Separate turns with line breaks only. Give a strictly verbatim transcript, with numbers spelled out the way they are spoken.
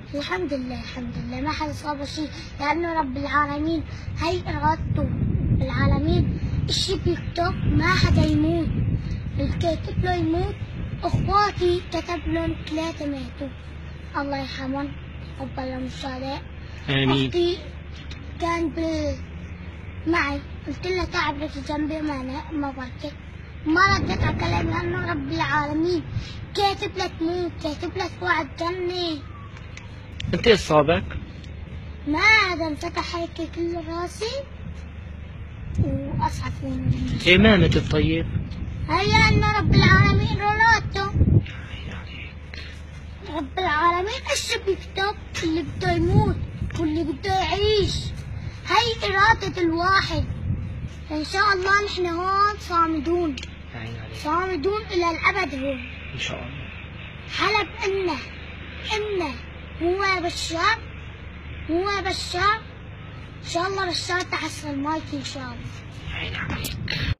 الحمد لله الحمد لله ما حد صاب شيء، لأنه رب العالمين هي إرادته رب العالمين. الشي بيكتب ما حدا يموت، الكاتب له يموت. اخواتي كتب لهم ثلاثة ماتوا الله يرحمهم رب لهم الشهداء.
آمين.
أختي كان بال معي، قلت لها تعبت جنبي ما ما بركت، ما ردت على كلامي لأنه رب العالمين كاتب لك تموت، كاتب لك وعد جنة.
انت ايش صابك؟
ما هذا انفتح هيك كل راسي واسعفوني.
ايه ما متت طيب؟
هيا انه رب العالمين روناته. رب العالمين ايش بيكتب؟ اللي بده يموت واللي بده يعيش، هي إرادة الواحد. إن شاء الله نحن هون صامدون صامدون إلى الأبد هون
إن شاء الله.
حلب إنا إنا هو بشار هو بشار إن شاء الله بشار تحصل مايك إن شاء الله.